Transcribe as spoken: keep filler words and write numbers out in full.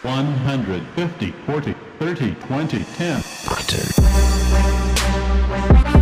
one hundred fifty, forty, thirty, twenty, ten. Doctor.